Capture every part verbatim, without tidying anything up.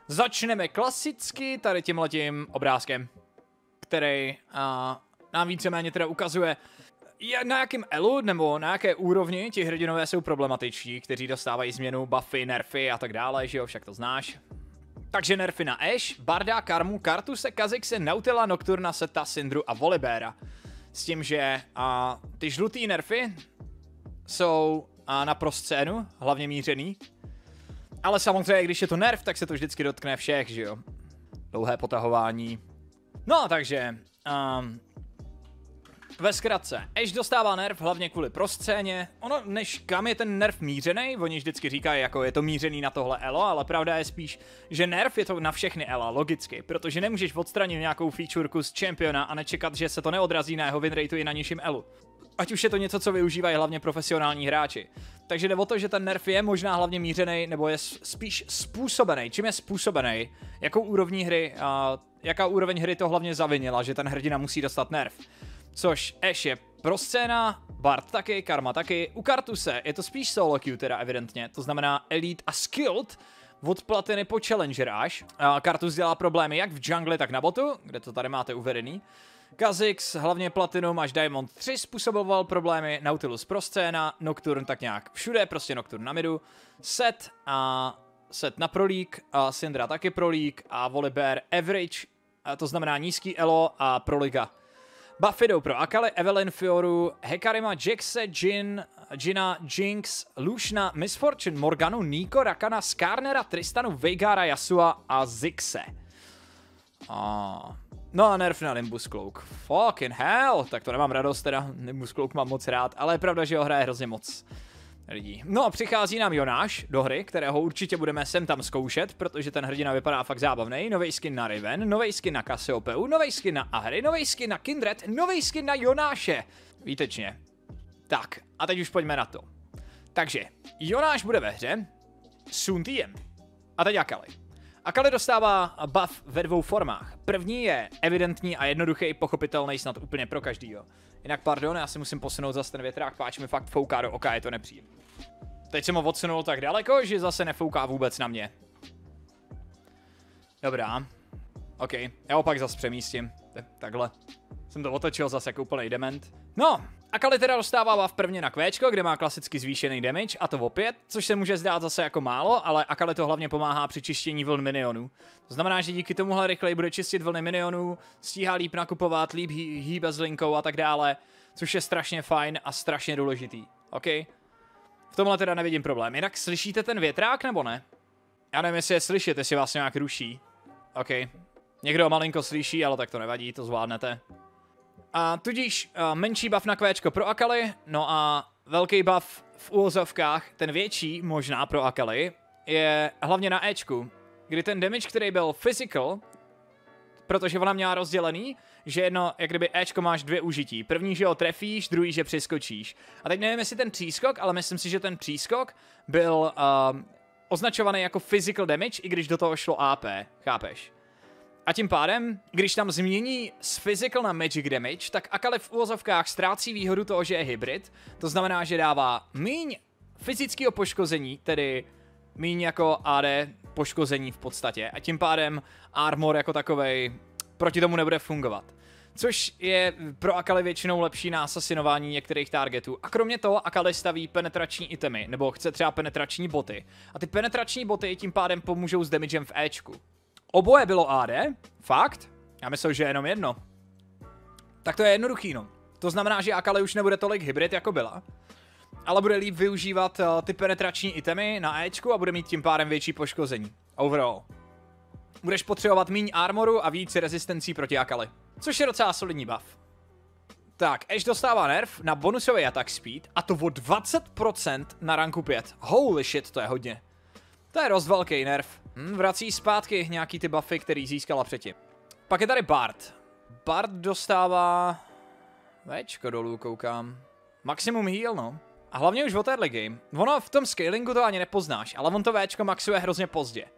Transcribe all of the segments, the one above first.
Začneme klasicky tady tímhletím obrázkem, který uh, nám víceméně teda ukazuje, na jakém elu nebo na jaké úrovni ti hrdinové jsou problematičtí, kteří dostávají změnu, buffy, nerfy a tak dále, že jo, však to znáš. Takže nerfy na Ashe, Barda, Karmu, Kartuse, Kha'Zixe, Nautila, Nocturna, Seta, Syndru a Volibeara. S tím, že uh, ty žlutý nerfy jsou uh, na pro scénu, hlavně mířený. Ale samozřejmě, když je to nerf, tak se to vždycky dotkne všech, že jo. Dlouhé potahování. No, takže... Um, ve zkratce, Ashe dostává nerf hlavně kvůli proscéně. Ono, než kam je ten nerf mířený, oni vždycky říkají, jako je to mířený na tohle elo, ale pravda je spíš, že nerf je to na všechny ela, logicky, protože nemůžeš odstranit nějakou featureku z championa a nečekat, že se to neodrazí na jeho winrateu i na nižším elu. Ať už je to něco, co využívají hlavně profesionální hráči. Takže jde o to, že ten nerf je možná hlavně mířený, nebo je spíš způsobený. Čím je způsobený? Jakou úrovní hry, uh, jaká úroveň hry to hlavně zavinila, že ten hrdina musí dostat nerf? Což Ashe je pro scéna, Bard taky, Karma taky. U Kartuse je to spíš solo queue teda evidentně, to znamená elite a skilled od platiny po challenger až. Uh, Kartus dělá problémy jak v jungle, tak na botu, kde to tady máte uvedený. Kha'Zix, hlavně Platinum až Diamond tři způsoboval problémy, Nautilus pro scéna, Nocturne tak nějak všude, prostě Nocturne na midu, Set a Set na prolík, a Syndra taky prolík a Volibear average, a to znamená nízký elo a proliga. Buffy jdou pro Akali, Evelyn, Fioru, Hekarima, Jaxe, Jin, Jina, Jinx, Lushna, Miss Fortune, Morganu, Nico, Rakana, Skarnera, Tristanu, Veigara, Yasua a Zixe. Ah. No a nerf na Nimbus Cloak. Fucking hell, tak to nemám radost teda, Nimbus Cloak mám moc rád, ale je pravda, že ho hraje hrozně moc lidí. No a přichází nám Jonáš do hry, kterého určitě budeme sem tam zkoušet, protože ten hrdina vypadá fakt zábavnej. Nový skin na Riven, nový skin na Cassiopeuu, nový skin na Ahri, nový skin na Kindred, nový skin na Jonáše. Výtečně. Tak, a teď už pojďme na to. Takže, Jonáš bude ve hře, Suntiem. A teď Akali. Akali dostává buff ve dvou formách. První je evidentní a jednoduchý, pochopitelný snad úplně pro každýho. Jinak pardon, já si musím posunout zase ten větrák, páč mi fakt fouká do oka, je to nepříjemné. Teď jsem ho odsunul tak daleko, že zase nefouká vůbec na mě. Dobrá. OK, já opak zase přemístím. Takhle. Jsem to otočil zase jako úplnej dement. No, Akali teda dostává buff prvně na kvéčko, kde má klasicky zvýšený damage, a to opět, což se může zdát zase jako málo, ale Akali to hlavně pomáhá při čištění vln minionů. To znamená, že díky tomuhle rychleji bude čistit vlny minionů, stíhá líp nakupovat, líp hý, hýbe s linkou a tak dále, což je strašně fajn a strašně důležitý. OK? V tomhle teda nevidím problém. Jinak slyšíte ten větrák nebo ne? Já nevím, jestli je slyšet, jestli vás nějak ruší. OK. Někdo malinko slyší, ale tak to nevadí, to zvládnete. A tudíž uh, menší buff na kvéčko pro Akali, no a velký buff v úvozovkách, ten větší možná pro Akali, je hlavně na Ečku, kdy ten damage, který byl physical, protože ona měla rozdělený, že jedno, jak kdyby Ečko máš dvě užití. První, že ho trefíš, druhý, že přiskočíš. A teď nevím, jestli ten přískok, ale myslím si, že ten přískok byl uh, označovaný jako physical damage, i když do toho šlo A P, chápeš? A tím pádem, když tam změní z physical na magic damage, tak Akali v uvozovkách ztrácí výhodu toho, že je hybrid. To znamená, že dává míň fyzického poškození, tedy míň jako A D poškození v podstatě. A tím pádem armor jako takovej proti tomu nebude fungovat. Což je pro Akali většinou lepší na asasinování některých targetů. A kromě toho Akali staví penetrační itemy, nebo chce třeba penetrační boty. A ty penetrační boty tím pádem pomůžou s damagem v Ečku. Oboje bylo A D? Fakt? Já myslel, že jenom jedno. Tak to je jednoduchý, no. To znamená, že Akali už nebude tolik hybrid, jako byla. Ale bude líp využívat uh, ty penetrační itemy na Ečku a bude mít tím pádem větší poškození. Overall. Budeš potřebovat méně armoru a víc rezistencí proti Akali. Což je docela solidní buff. Tak, Ashe dostává nerf na bonusový attack speed, a to o dvacet procent na ranku pět. Holy shit, to je hodně. To je dost velký nerf. Hm, vrací zpátky nějaký ty buffy, který získala předtím. Pak je tady Bard. Bard dostává... Véčko dolů, koukám. Maximum heal, no. A hlavně už o téhle game. Ono v tom scalingu to ani nepoznáš, ale on to Véčko maxuje hrozně pozdě.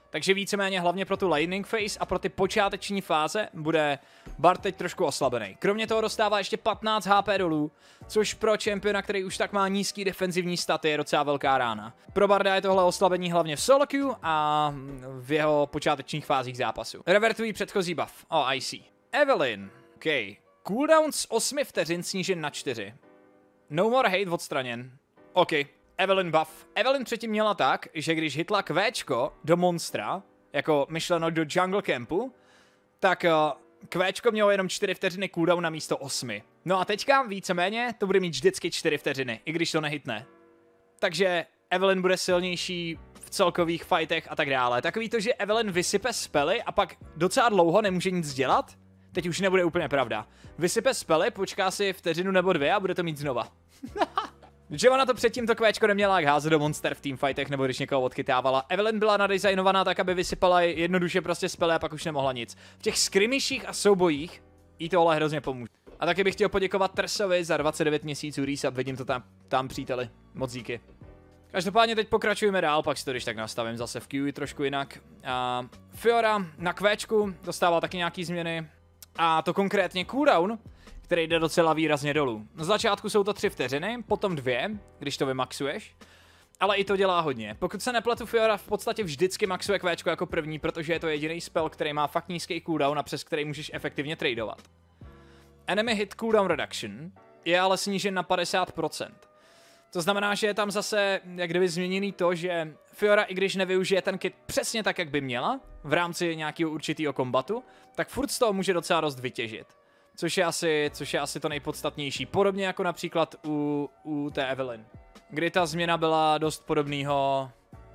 Takže víceméně hlavně pro tu laning phase a pro ty počáteční fáze bude Bard teď trošku oslabený. Kromě toho dostává ještě patnáct H P dolů, což pro čempiona, který už tak má nízký defenzivní staty, je docela velká rána. Pro Barda je tohle oslabení hlavně v solo queue a v jeho počátečních fázích zápasu. Revertují předchozí buff. Oh, I see. Evelynn. OK. Cooldown z osmi vteřin snížen na čtyři. No more hate odstraněn. OK. Evelynn buff. Evelynn předtím měla tak, že když hitla kvéčko do monstra, jako myšleno do jungle campu, tak uh, kvéčko mělo jenom čtyři vteřiny cooldown na místo osmi. No a teďka víceméně to bude mít vždycky čtyři vteřiny, i když to nehitne. Takže Evelynn bude silnější v celkových fightech a tak dále. Takový to, že Evelynn vysype spely a pak docela dlouho nemůže nic dělat, teď už nebude úplně pravda. Vysype spely, počká si vteřinu nebo dvě a bude to mít znova. Že ona to předtím to kvéčko neměla jak házet do monster v teamfightech nebo když někoho odchytávala. Evelynn byla nadizajnovaná tak, aby vysypala jednoduše prostě spely a pak už nemohla nic. V těch skirmishích a soubojích jí tohle hrozně pomůže. A taky bych chtěl poděkovat Trsovi za dvacet devět měsíců resub, vidím to tam, tam příteli. Moc díky. Každopádně teď pokračujeme dál, pak si to když tak nastavím zase v Q trošku jinak. A Fiora na kvéčku dostával taky nějaký změny. A to konkrétně cooldown, který jde docela výrazně dolů. Na začátku jsou to tři vteřiny, potom dvě, když to vymaxuješ. Ale i to dělá hodně. Pokud se nepletu, Fiora v podstatě vždycky maxuje kvéčko jako první, protože je to jediný spell, který má fakt nízký cooldown a přes který můžeš efektivně tradovat. Enemy hit cooldown reduction je ale snížen na padesát procent. To znamená, že je tam zase jak kdyby změněný to, že Fiora, i když nevyužije ten kit přesně tak, jak by měla, v rámci nějakého určitého kombatu, tak furt z toho může docela dost vytěžit. Což je asi, což je asi to nejpodstatnější. Podobně jako například u, u té Evelynn. Kdy ta změna byla dost podobného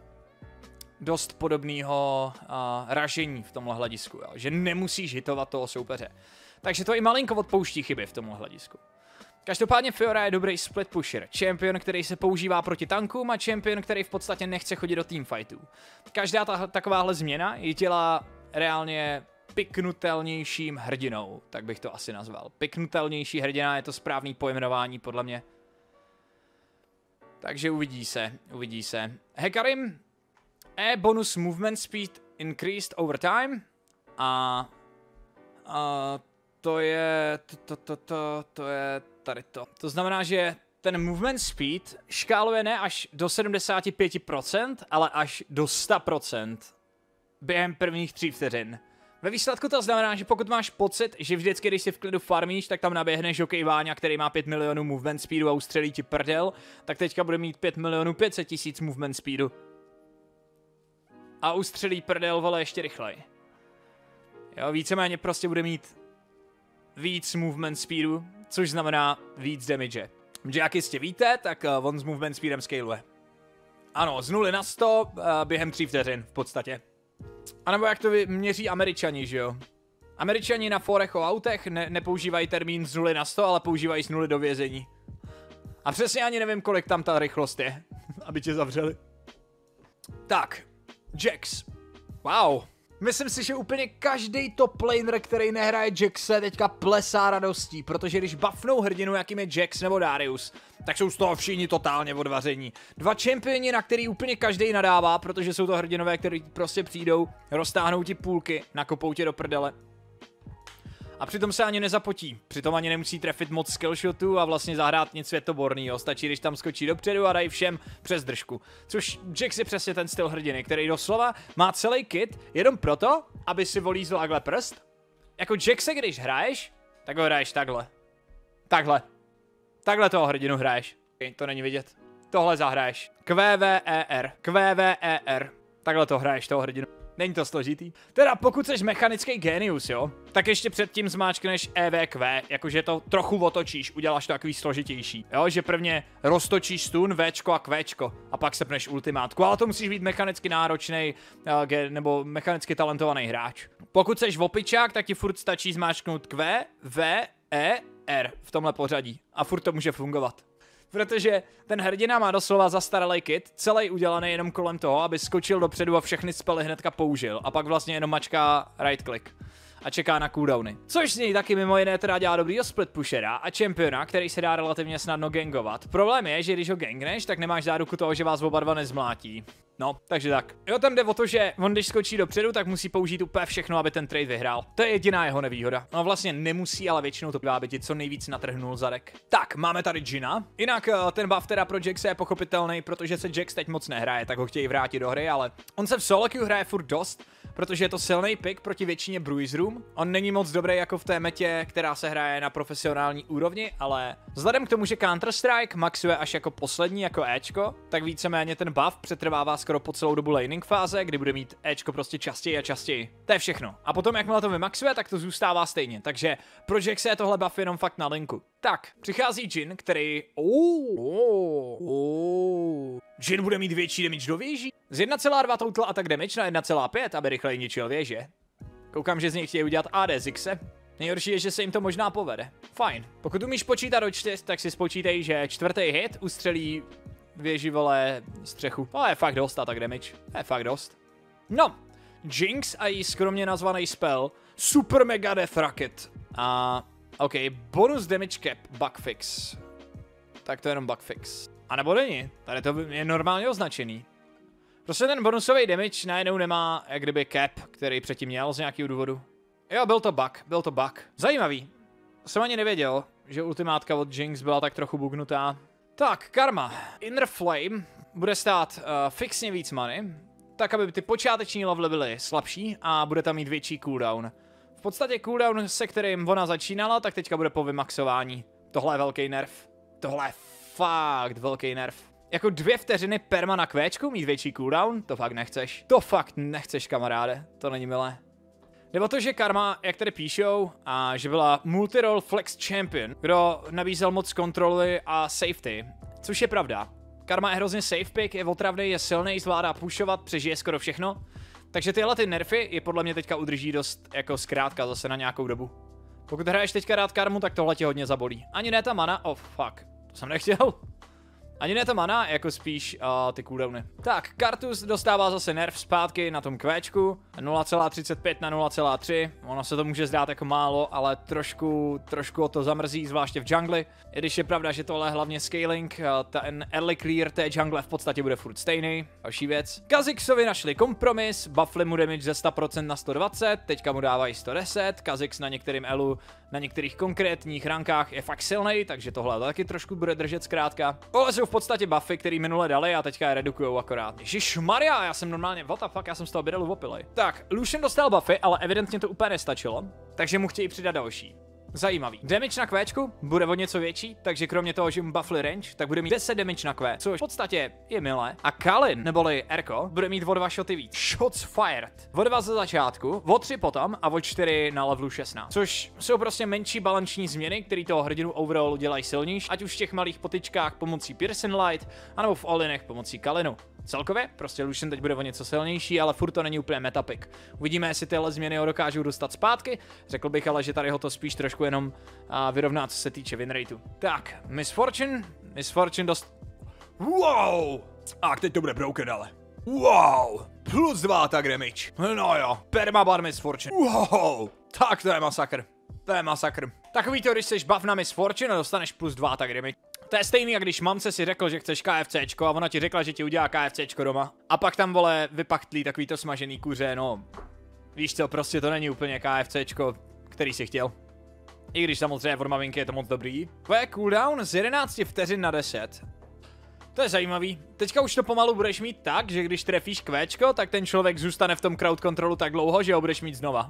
dost podobného uh, ražení v tomhle hledisku, jo? Že nemusíš hitovat toho soupeře. Takže to i malinko odpouští chyby v tomhle hledisku. Každopádně Fiora je dobrý split pusher. Champion, který se používá proti tankům a champion, který v podstatě nechce chodit do teamfightů. Každá ta, takováhle změna ji dělá reálně piknutelnějším hrdinou, tak bych to asi nazval. Piknutelnější hrdina je to správný pojmenování podle mě. Takže uvidí se, uvidí se. Hecarim, E bonus movement speed increased over time. A, a to je, to, to, to, to, to je tady to. To znamená, že ten movement speed škáluje ne až do sedmdesát pět procent, ale až do sto procent během prvních tří vteřin. Ve výsledku to znamená, že pokud máš pocit, že vždycky, když si v klidu farmíš, tak tam naběhne Žokej Váňa, který má pět milionů movement speedu a ustřelí ti prdel, tak teďka bude mít pět milionů pět set tisíc movement speedu. A ustřelí prdel, vole, ještě rychleji. Jo, víceméně prostě bude mít víc movement speedu, což znamená víc damage. Že jak jistě víte, tak uh, on s movement speedem scaluje. Ano, z nuly na sto uh, během tří vteřin v podstatě. A nebo jak to měří Američani, že jo? Američani na forech o autech ne nepoužívají termín z nuly na sto, ale používají z nuly do vězení. A přesně ani nevím, kolik tam ta rychlost je, aby tě zavřeli. Tak, Jax. Wow. Myslím si, že úplně každý top laner, který nehraje Jaxe, teďka plesá radostí, protože když buffnou hrdinu, jakým je Jax nebo Darius, tak jsou z toho všichni totálně odvaření. Dva čempioni, na který úplně každý nadává, protože jsou to hrdinové, kteří prostě přijdou, roztáhnou ti půlky, nakopou tě do prdele. A přitom se ani nezapotí, přitom ani nemusí trefit moc skillshotů a vlastně zahrát nic světobornýho, stačí, když tam skočí dopředu a dají všem přes držku. Což Jax je přesně ten styl hrdiny, který doslova má celý kit jenom proto, aby si volízl takhle prst. Jako Jaxe, když hraješ, tak ho hraješ takhle. Takhle. Takhle toho hrdinu hraješ. Okay, to není vidět. Tohle zahraješ. Q V E R. Q V E R. Takhle to hraješ toho hrdinu. Není to složitý. Teda pokud jsi mechanický genius, jo, tak ještě předtím zmáčkneš E V Q, jakože to trochu otočíš, uděláš to takový složitější. Jo, že prvně roztočíš stun, Včko a Qčko a pak sepneš ultimátku, ale to musíš být mechanicky náročný nebo mechanicky talentovaný hráč. Pokud jsi opičák, tak ti furt stačí zmáčknout Q, V, E, R v tomhle pořadí a furt to může fungovat. Protože ten hrdina má doslova zastaralý kit, celý udělaný jenom kolem toho, aby skočil dopředu a všechny spely hnedka použil. A pak vlastně jenom mačká right click. a čeká na cooldowny. Což z něj taky mimo jiné teda dělá dobrýho split pushera a championa, který se dá relativně snadno gangovat. Problém je, že když ho gangneš, tak nemáš záruku toho, že vás oba dva nezmlátí. No, takže tak. Jo, tam jde o to, že on když skočí dopředu, tak musí použít úplně všechno, aby ten trade vyhrál. To je jediná jeho nevýhoda. No vlastně nemusí, ale většinou to bývá, aby ti co nejvíc natrhnul zadek. Tak, máme tady Jina. Jinak ten buff teda pro Jaxe je pochopitelný, protože se Jax teď moc nehraje, tak ho chtějí vrátit do hry, ale on se v solo queue hraje furt dost, protože je to silný pick proti většině bruiserům. On není moc dobrý jako v té metě, která se hraje na profesionální úrovni, ale vzhledem k tomu, že Counter-Strike maxuje až jako poslední jako Ečko, tak víceméně ten buff přetrvává skoro po celou dobu laning fáze, kdy bude mít Ečko prostě častěji a častěji. To je všechno. A potom, jakmile to vymaxuje, tak to zůstává stejně. Takže pro Jaxe je tohle buff jenom fakt na linku. Tak, přichází Jin, který... Oh, oh, oh. Jin bude mít větší damage do věží. Z jedna celá dva total attack damage na jedna celá pět, aby rychleji ničil věže. Koukám, že z něj chtějí udělat A D Zixe. Nejhorší je, že se jim to možná povede. Fajn. Pokud umíš počítat do čtyř, tak si spočítej, že čtvrtý hit ustřelí věži, vole, střechu. To je fakt dost attack damage. To je fakt dost. No, Jinx a její skromně nazvaný spell Super Mega Death Rocket. A... OK, bonus damage cap, bug fix. Tak to je jenom bug fix. A nebo není, tady to je normálně označený. Prostě ten bonusový damage najednou nemá jak kdyby cap, který předtím měl z nějakého důvodu. Jo, byl to bug, byl to bug. Zajímavý. Jsem ani nevěděl, že ultimátka od Jinx byla tak trochu bugnutá. Tak, Karma. Inner Flame bude stát uh, fixně víc money, tak aby ty počáteční levely byly slabší a bude tam mít větší cooldown. V podstatě cooldown, se kterým ona začínala, tak teďka bude po vymaxování. Tohle je velký nerv. Tohle je fakt velký nerv. Jako dvě vteřiny perma na kvéčku mít větší cooldown? To fakt nechceš. To fakt nechceš, kamaráde. To není milé. Nebo to, že Karma, jak tady píšou, a že byla multirole flex champion, kdo nabízel moc kontroly a safety. Což je pravda. Karma je hrozně safe pick, je otravný, je silný, zvládá pushovat, přežije skoro všechno. Takže tyhle ty nerfy je podle mě teďka udrží dost jako zkrátka zase na nějakou dobu. Pokud hraješ teďka rád Karmu, tak tohle tě hodně zabolí. Ani ne ta mana, oh fuck, to jsem nechtěl. Ani ne ta mana, jako spíš uh, ty cooldowny. Tak, Kartus dostává zase nerv zpátky na tom kvéčku. nula celá třicet pět na nula celá tři. Ono se to může zdát jako málo, ale trošku, trošku o to zamrzí, zvláště v jungli. I když je pravda, že tohle je hlavně scaling, uh, ten early clear té jungle v podstatě bude furt stejný. Další věc. Kha'Zixovi našli kompromis, buffli mu damage ze sto procent na sto dvacet, teďka mu dávají sto deset. Kha'Zix na některým elu, na některých konkrétních rankách je fakt silný, takže tohle taky trošku bude držet zkrátka. Tohle jsou v podstatě buffy, který minule dali a teďka je redukujou akorát. Ježišmarja, já jsem normálně, what the fuck, já jsem z toho bydelu opilej. Tak, Lucian dostal buffy, ale evidentně to úplně nestačilo, takže mu chtějí přidat další. Zajímavý. Damage na kvéčku bude o něco větší, takže kromě toho, že mu buffly range, tak bude mít deset damage na kvé, což v podstatě je milé. A Kalin, neboli Erko, bude mít o dva shoty víc. Shots fired. O dva ze začátku, o tři potom a o čtyři na levelu šestnáct. Což jsou prostě menší balanční změny, které toho hrdinu overall dělají silnější, ať už v těch malých potyčkách pomocí Pearson Light, anebo v all-inech pomocí Kalinu. Celkově, prostě Lucian teď bude o něco silnější, ale furt to není úplně metapick. Uvidíme, jestli tyhle změny ho dokážou dostat zpátky. Řekl bych ale, že tady ho to spíš trošku jenom uh, vyrovná, co se týče winrateu. Tak, Miss Fortune. Miss Fortune dost... Wow! A teď to bude broken, ale. Wow! Plus dva attack damage. No jo, permabar Miss Fortune. Wow! Tak to je masakr. To je masakr. Takový to, když seš buff na Miss Fortune a dostaneš plus dva attack damage. To je stejný, jak když mamce si řekl, že chceš KFCčko a ona ti řekla, že ti udělá KFCčko doma. A pak tam, vole, vypachtlí takový to smažený kuře, no. Víš co, prostě to není úplně KFCčko, který si chtěl. I když samozřejmě od maminky je to moc dobrý. Tvoje cooldown z jedenácti vteřin na deset. To je zajímavý. Teďka už to pomalu budeš mít tak, že když trefíš kvéčko, tak ten člověk zůstane v tom crowd controlu tak dlouho, že ho budeš mít znova.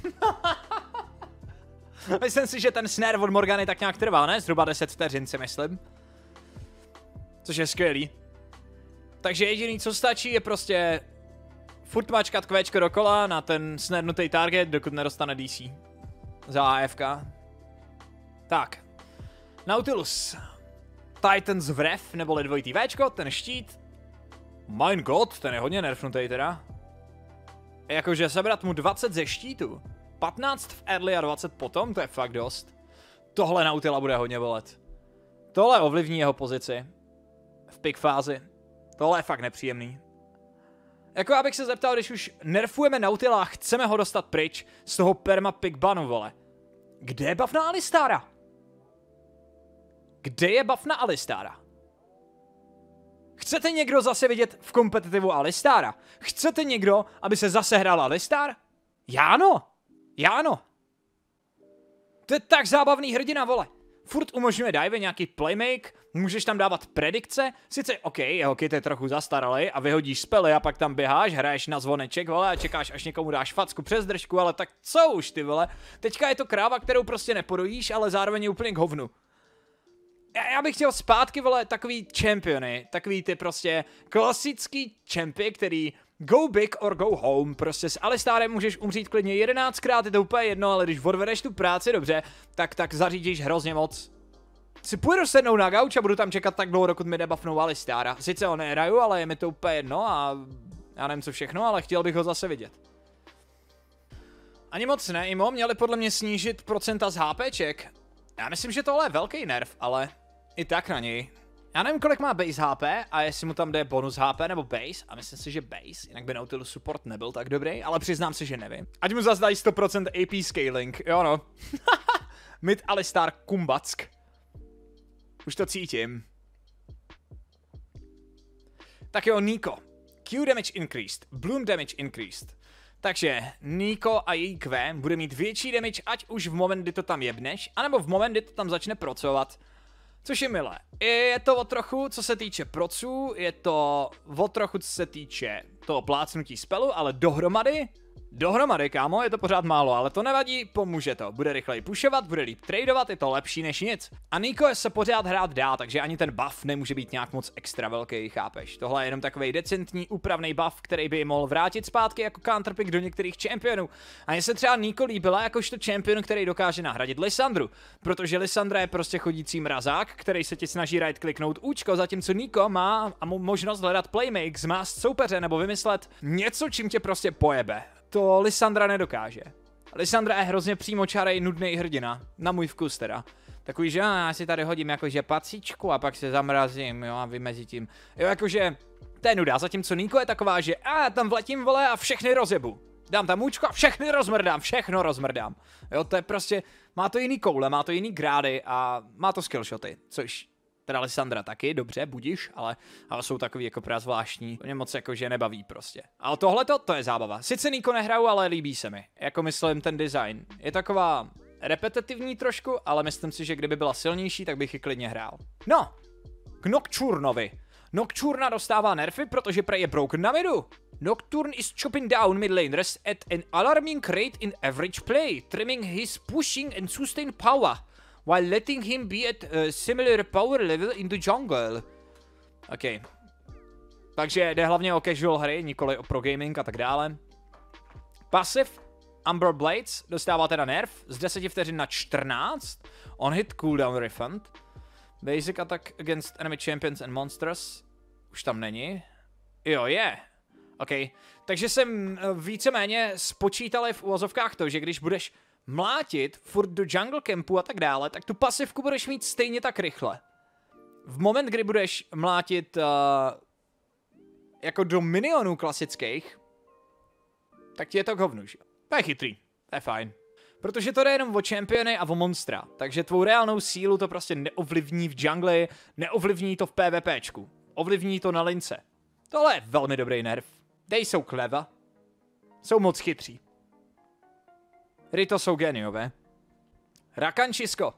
Myslím si, že ten snare od Morgany tak nějak trvá, ne? Zhruba deset vteřin si myslím. Což je skvělý. Takže jediný, co stačí, je prostě furt mačkat kvéčko dokola na ten snarnutý target, dokud nedostane D C. Za A F K. Tak. Nautilus. Titans Wrath, neboli dvojitý Včko, ten štít. My god, ten je hodně nerfnutý teda. Jakože sebrat mu dvacet ze štítu. patnáct v early a dvacet potom, to je fakt dost. Tohle Nautila bude hodně bolet. Tohle ovlivní jeho pozici. V pick fázi. Tohle je fakt nepříjemný. Jako abych se zeptal, když už nerfujeme Nautila a chceme ho dostat pryč z toho perma pick banu, vole. Kde je buff na Alistára? Kde je buff na Alistára? Chcete někdo zase vidět v kompetitivu Alistára? Chcete někdo, aby se zase hrál Alistar? Já ano. Já ano. To je tak zábavný hrdina, vole. Furt umožňuje dive, nějaký playmake, můžeš tam dávat predikce, sice ok, jeho kit je trochu zastaralý a vyhodíš spely a pak tam běháš, hraješ na zvoneček, vole, a čekáš, až někomu dáš facku přes držku, ale tak co už, ty vole. Teďka je to kráva, kterou prostě nepodojíš, ale zároveň je úplně k hovnu. Já, já bych chtěl zpátky, vole, takový championy, takový ty prostě klasický champy, který go big or go home, prostě s Alistárem můžeš umřít klidně jedenáctkrát, je to úplně jedno, ale když odvedeš tu práci dobře, tak tak zařídíš hrozně moc. Si půjdu sednout na gauč a budu tam čekat tak dlouho, dokud mi debuffnou Alistára. Sice ho nehraju, ale je mi to úplně jedno a já nevím co všechno, ale chtěl bych ho zase vidět. Ani moc ne, Imo, měli podle mě snížit procenta z HPček. Já myslím, že tohle je velký nerv, ale i tak na něj. Já nevím, kolik má base H P a jestli mu tam jde bonus H P nebo base, a myslím si, že base, jinak by Nautilus support nebyl tak dobrý, ale přiznám si, že nevím. Ať mu zase dají sto procent A P scaling, jo no. Mid Alistar Kumback. Už to cítím. Tak jo, Nico. Q damage increased, Bloom damage increased. Takže Nico a její Q bude mít větší damage, ať už v moment, kdy to tam jebneš, anebo v moment, kdy to tam začne procovat. Což je milé. Je to o trochu, co se týče proců, je to o trochu, co se týče toho plácnutí spelu, ale dohromady, dohromady, kámo, je to pořád málo, ale to nevadí, pomůže to. Bude rychleji pushovat, bude líp tradovat, je to lepší než nic. A Nico se pořád hrát dá, takže ani ten buff nemůže být nějak moc extra velký, chápeš? Tohle je jenom takový decentní, úpravný buff, který by mohl vrátit zpátky jako counterpick do některých championů. A mně se třeba Nico líbila jakožto champion, který dokáže nahradit Lissandru, protože Lissandra je prostě chodící mrazák, který se ti snaží right kliknout účko, zatímco Nico má a možnost hledat playmakes, zmást soupeře nebo vymyslet něco, čím tě prostě pojebe. To Lissandra nedokáže. Lissandra je hrozně přímočarej, nudný hrdina. Na můj vkus teda. Takový, že já si tady hodím jakože pacičku a pak se zamrazím, jo, a vymezi tím. Jo, jakože, to je nuda, zatímco Nico je taková, že a tam vletím, vole, a všechny rozjebu. Dám tam účko a všechny rozmrdám, všechno rozmrdám. Jo, to je prostě, má to jiný koule, má to jiný grády a má to skillshoty, což teda Lissandra taky, dobře, budiš, ale, ale jsou takový jako prazvláštní, to mě moc jakože nebaví prostě. Ale tohleto, to je zábava. Sice Nico nehraju, ale líbí se mi. Jako myslím ten design. Je taková repetitivní trošku, ale myslím si, že kdyby byla silnější, tak bych ji klidně hrál. No, k Nocturnovi. Nocturna dostává nerfy, protože prej je broken na midu. Nocturne is chopping down mid laners at an alarming rate in average play, trimming his pushing and sustain power, while letting him be at a similar power level in the jungle. OK. Takže jde hlavně o casual hry, nikoli o pro gaming a tak dále. Passive Umber Blades dostává teda nerf z deseti vteřin na čtrnáct. On hit cooldown refund. Basic attack against enemy champions and monsters. Už tam není. Jo, je. OK. Takže jsem víceméně spočítal v uvozovkách to, že když budeš mlátit furt do jungle campu a tak dále, tak tu pasivku budeš mít stejně tak rychle. V moment, kdy budeš mlátit uh, jako do minionů klasických, tak ti je to k hovnu, že? To je chytrý, to je fajn. Protože to jde jenom o championy a o monstra, takže tvou reálnou sílu to prostě neovlivní v jungli, neovlivní to v PvPčku, ovlivní to na lince. Tohle je velmi dobrý nerv. They jsou clever. Jsou moc chytří. Rito jsou geniové. Rakančisko.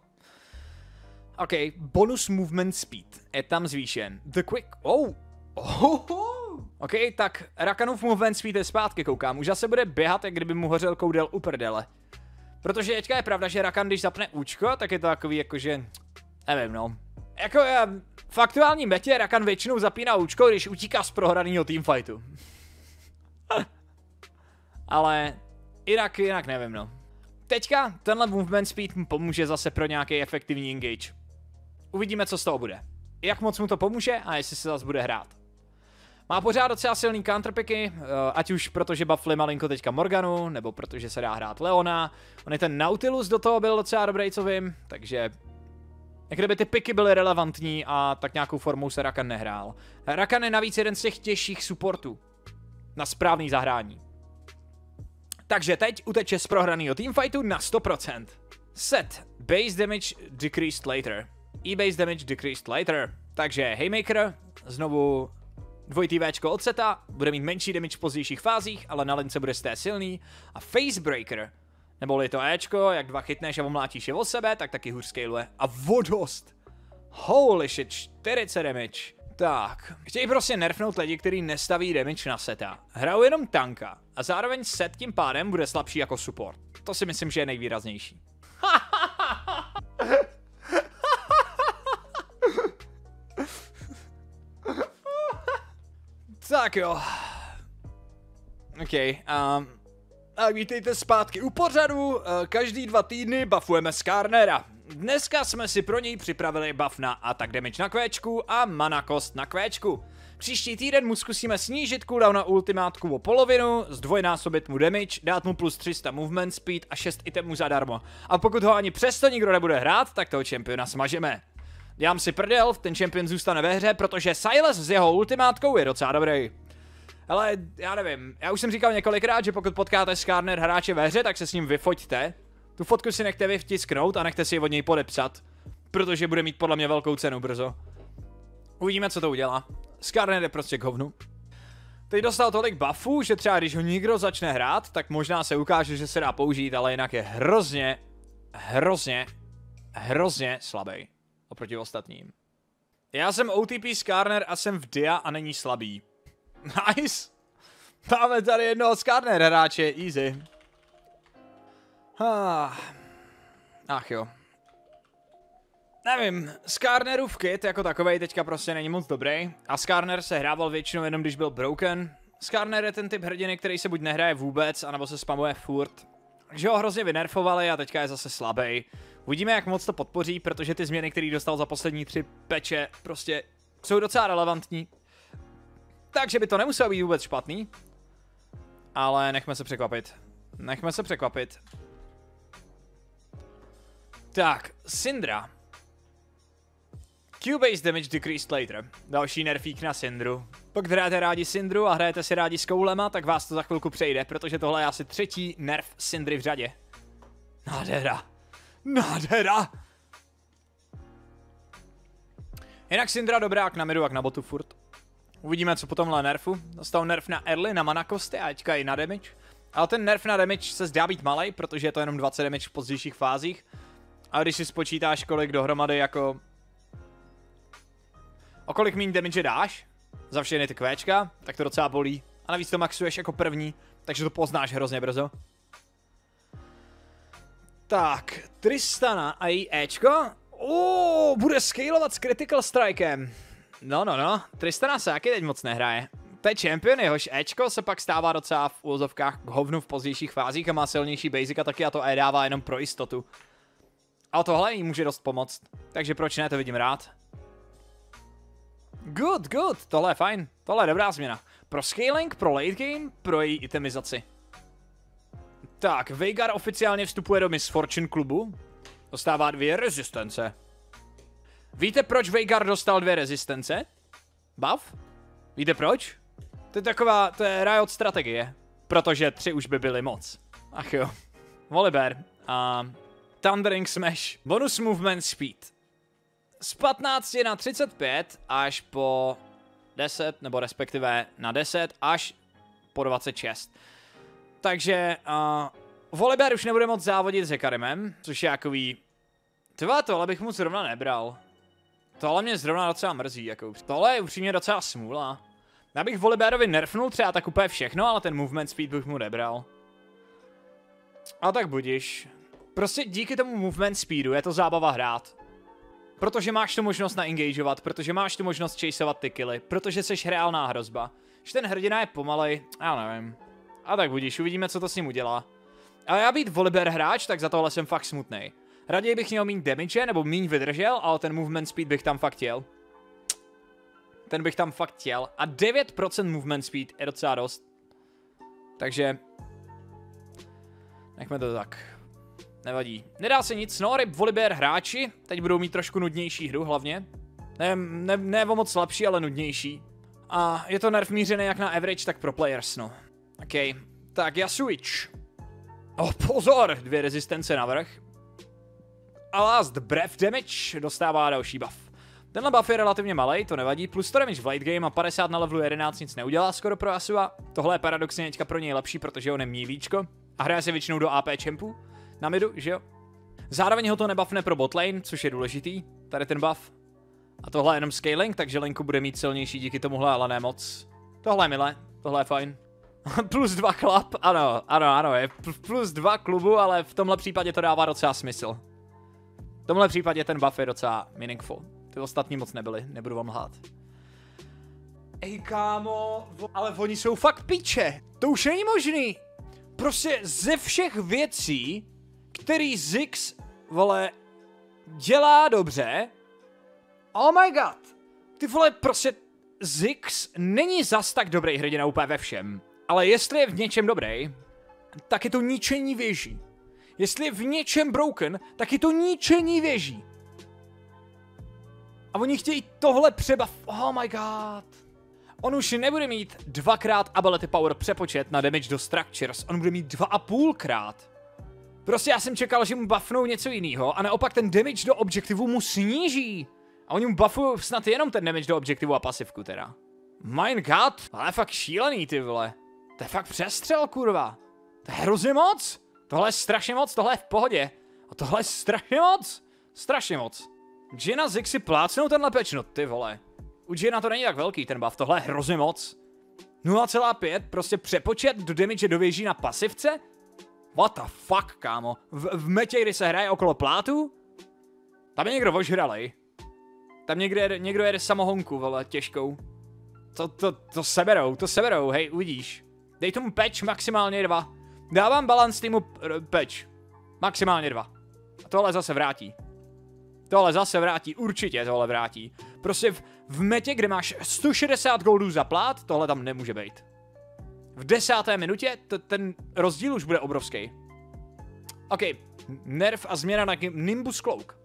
OK, bonus movement speed je tam zvýšen. The quick... Oh! Oh! OK, tak Rakanův movement speed je zpátky, koukám. Už zase bude běhat, jak kdyby mu hořel koudel u prdele. Protože teďka je pravda, že Rakan, když zapne účko, tak je to takový jakože... Nevím, no. Jako já, v aktuální metě Rakan většinou zapíná účko, když utíká z prohraného teamfightu. Ale jinak, jinak nevím, no. Teďka tenhle movement speed mu pomůže zase pro nějaký efektivní engage. Uvidíme, co z toho bude. Jak moc mu to pomůže a jestli se zase bude hrát. Má pořád docela silný counterpicky, ať už protože buffli malinko teďka Morganu, nebo protože se dá hrát Leona. On je ten Nautilus do toho byl docela dobrý, co vím, takže... Jak kdyby ty piky byly relevantní a tak nějakou formou se Rakan nehrál. Rakan je navíc jeden z těch těžších supportů. na správný zahrání. Takže teď uteče z prohraného teamfightu na sto procent. Set. Base damage decreased later. E-base damage decreased later. Takže Haymaker, znovu dvojitý Včko od seta, bude mít menší damage v pozdějších fázích, ale na lince bude sté silný. A Facebreaker, neboli to Ečko, jak dva chytneš a omlátíš je o sebe, tak taky hůř scaluje. A vodost. Holy shit, čtyřicet damage. Tak, chtějí prostě nerfnout lidi, kteří nestaví damage na seta. Hrajou jenom tanka a zároveň set tím pádem bude slabší jako support. To si myslím, že je nejvýraznější. Tak jo. OK. Um, a vítejte zpátky u pořadu. Uh, každý dva týdny buffujeme Skarnera. Dneska jsme si pro něj připravili buff na attack damage na kvéčku a mana cost na kvéčku. Příští týden mu zkusíme snížit cooldown na ultimátku o polovinu, zdvojnásobit mu damage, dát mu plus tři sta movement speed a šest itemů zadarmo. A pokud ho ani přesto nikdo nebude hrát, tak toho čempiona smažeme. Dělám si prdel, ten čempion zůstane ve hře, protože Sylas s jeho ultimátkou je docela dobrý. Ale já nevím, já už jsem říkal několikrát, že pokud potkáte Skarner hráče ve hře, tak se s ním vyfoťte. Tu fotku si nechte vyvtisknout a nechte si ji od něj podepsat, protože bude mít podle mě velkou cenu brzo. Uvidíme, co to udělá. Skarner je prostě k hovnu. Teď dostal tolik buffů, že třeba když ho někdo začne hrát, tak možná se ukáže, že se dá použít, ale jinak je hrozně, hrozně, hrozně slabý oproti ostatním. Já jsem O T P Skarner a jsem v Dia a není slabý. Nice! Máme tady jednoho Skarner hráče, easy. Ah. Ach jo. Nevím, Skarnerův kit jako takovej teďka prostě není moc dobrý. A Skarner se hrával většinou jenom když byl broken. Skarner je ten typ hrdiny, který se buď nehraje vůbec, anebo se spamuje furt. Takže ho hrozně vynerfovali a teďka je zase slabý. Uvidíme, jak moc to podpoří, protože ty změny, které dostal za poslední tři peče, prostě jsou docela relevantní. Takže by to nemuselo být vůbec špatný. Ale nechme se překvapit. Nechme se překvapit. Tak, Syndra. Q-base damage decreased later. Další nerfík na Syndru. Pokud hrajete rádi Syndru a hrajete si rádi s koulema, tak vás to za chvilku přejde, protože tohle je asi třetí nerf Syndry v řadě. Nádhera. Nádhera. Jinak Syndra dobrák na midu jak na botu furt. Uvidíme, co po tomhle nerfu. Dostal nerf na early, na mana costy a teďka i na damage. Ale ten nerf na damage se zdá být malej, protože je to jenom dvacet damage v pozdějších fázích. A když si spočítáš, kolik dohromady jako... O kolik méně damage dáš za všechny ty kvéčka, tak to docela bolí. A navíc to maxuješ jako první, takže to poznáš hrozně brzo. Tak, Tristana a její Ečko. Uuu, bude scalovat s Critical Strikem. No, no, no, Tristana se taky teď moc nehraje. To je champion, jehož Ečko se pak stává docela v úvozovkách k hovnu v pozdějších fázích a má silnější basic a taky a to E dává jenom pro jistotu. A tohle jí může dost pomoct, takže proč ne, to vidím rád. Good, good, tohle je fajn, tohle je dobrá změna. Pro scaling, pro late game, pro její itemizaci. Tak, Veigar oficiálně vstupuje do Miss Fortune klubu. Dostává dvě rezistence. Víte, proč Veigar dostal dvě rezistence? Buff? Víte proč? To je taková, to je Riot strategie. Protože tři už by byly moc. Ach jo. Volibear. A uh, Thundering Smash. Bonus movement speed. Z patnácti na třicet pět až po deset, nebo respektive na deset až po dvacet šest. Takže uh, Volibear už nebude moc závodit s Hekarimem, což je jakový... Tyva, tohle bych mu zrovna nebral. Tohle mě zrovna docela mrzí, jako. Tohle je upřímně docela smůla. Já bych Volibearovi nerfnul třeba tak úplně všechno, ale ten movement speed bych mu nebral. A tak budiš. Prostě díky tomu movement speedu je to zábava hrát. Protože máš tu možnost naengageovat, protože máš tu možnost chaseovat ty killy, protože jsi reálná hrozba. Že ten hrdina je pomalej, já nevím. A tak budiš, uvidíme, co to s ním udělá. Ale já být Volibear hráč, tak za tohle jsem fakt smutnej. Raději bych měl méně damage, nebo méně vydržel, ale ten movement speed bych tam fakt chtěl. Ten bych tam fakt chtěl. A devět procent movement speed je docela dost. Takže... nechme to tak. Nevadí. Nedá se nic, no, ryb Volibear hráči teď budou mít trošku nudnější hru hlavně. Ne, ne, ne o moc slabší, ale nudnější. A je to nerf mířený jak na average, tak pro players, no. OK, tak Yasuič. Oh, pozor, dvě rezistence navrch. A last breath damage dostává další buff. Tenhle buff je relativně malej, to nevadí, plus to damage v late game a padesát na levelu jedenáct nic neudělá skoro pro Yasua. Tohle je paradoxně teďka pro něj lepší, protože on je mílíčko a hraje se většinou do A P čempů na midu, že jo? Zároveň ho to nebuffne pro botlane, což je důležitý, tady ten buff. A tohle je jenom scaling, takže Lenku bude mít silnější díky tomuhle, ale ne moc. Tohle je milé, tohle je fajn. Plus dva klub, ano, ano, ano, je plus dva klubu, ale v tomhle případě to dává docela smysl. V tomhle případě ten buff je docela meaningful. Ty ostatní moc nebyly, nebudu vám lhát. Ej kámo, ale oni jsou fakt piče. To už není možný. Prostě ze všech věcí, který Ziggs, vole, dělá dobře. Oh my god. Ty vole, prostě Ziggs není zas tak dobrý hrdina úplně ve všem. Ale jestli je v něčem dobrý, tak je to ničení věží. Jestli je v něčem broken, tak je to ničení věží. A oni chtějí tohle přebav. Oh my god. On už nebude mít dvakrát ability power přepočet na damage do structures. On bude mít dva a půlkrát. Prostě já jsem čekal, že mu buffnou něco jiného a naopak ten damage do objektivu mu sníží. A oni mu buffují snad jenom ten damage do objektivu a pasivku teda. My god, ale je fakt šílený ty vole. To je fakt přestřel kurva. To je hrozně moc. Tohle je strašně moc, tohle je v pohodě. A tohle je strašně moc. Strašně moc. Jina Ziggs si plácnou tenhle peč, no ty vole. U Jina to není tak velký ten buff, tohle je hrozně moc. nula celá pět, prostě přepočet do damage do věží na pasivce? What the fuck, kámo? V, v metě, kdy se hraje okolo plátu? Tam je někdo ožralej. Tam někdo jede, někdo jede samohonku, vole, těžkou. To, to, to seberou, to seberou, hej, uvidíš. Dej tomu patch maximálně dva. Dávám balance týmu patch. Maximálně dva. A tohle zase vrátí. Tohle zase vrátí, určitě tohle vrátí. Prostě v, v metě, kde máš sto šedesát goldů za plát, tohle tam nemůže být. V desáté minutě ten rozdíl už bude obrovský. OK, nerf a změna na Nimbus Cloak.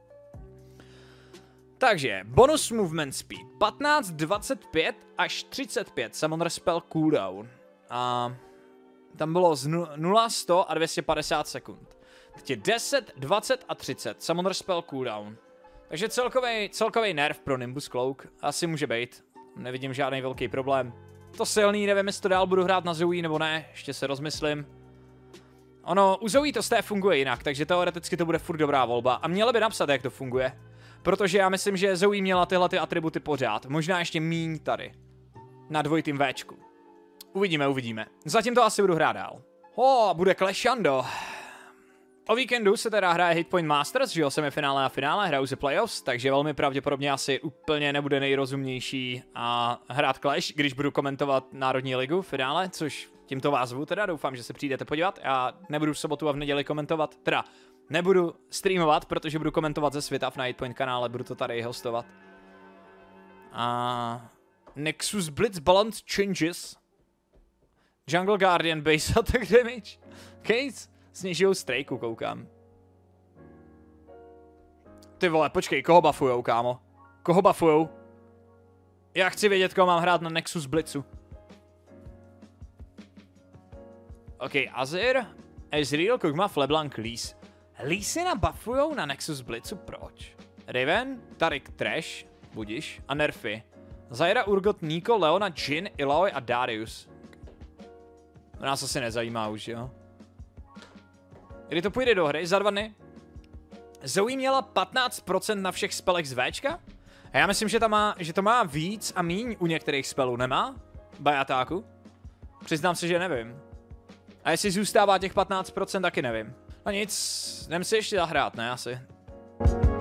Takže, bonus movement speed. patnáct, dvacet pět až třicet pět. Summon spell cooldown. A tam bylo z nula, sto a dvě stě padesát sekund. Teď je deset, dvacet a třicet. Summon spell cooldown. Takže celkový, celkový nerv pro Nimbus Cloak asi může být. Nevidím žádný velký problém. To silný, nevím, jestli to dál budu hrát na Zoe nebo ne. Ještě se rozmyslím. Ono, u Zoe to z té funguje jinak, takže teoreticky to bude furt dobrá volba. A měli by napsat, jak to funguje. Protože já myslím, že Zoe měla tyhle ty atributy pořád. Možná ještě míň tady. Na dvojitým Včku. Uvidíme, uvidíme. Zatím to asi budu hrát dál. O, oh, bude Clashando. O víkendu se teda hraje Hitpoint Masters, že jo, semifinále a finále, hrajou se playoffs, takže velmi pravděpodobně asi úplně nebude nejrozumnější a hrát Clash, když budu komentovat Národní ligu v finále, což tímto vás zvu teda, doufám, že se přijdete podívat. Já nebudu v sobotu a v neděli komentovat, teda nebudu streamovat, protože budu komentovat ze světa na Hitpoint kanále, budu to tady hostovat. A Nexus Blitz Balance Changes. Jungle Guardian Base Attack Damage. Case. Snižujou strejku, koukám. Ty vole, počkej, koho buffujou, kámo? Koho buffujou? Já chci vědět, koho mám hrát na Nexus Blitzu. OK, Azir, Ezreal, Kog'Maw, LeBlanc, Lys. Lysina buffujou na Nexus Blitzu, proč? Riven, Taric, Trash, budiš, a nerfy. Zyra, Urgot, Nico, Leona, Jhin, Illaoi a Darius. To nás asi nezajímá už, jo? Kdy to půjde do hry? Za dva dny. Zoe měla patnáct procent na všech spelech z Včka? A já myslím, že to má, že to má víc a míň u některých spelů, nemá? Bajatáku? Přiznám se, že nevím. A jestli zůstává těch patnáct procent, taky nevím. No nic, jdem si ještě zahrát, ne asi.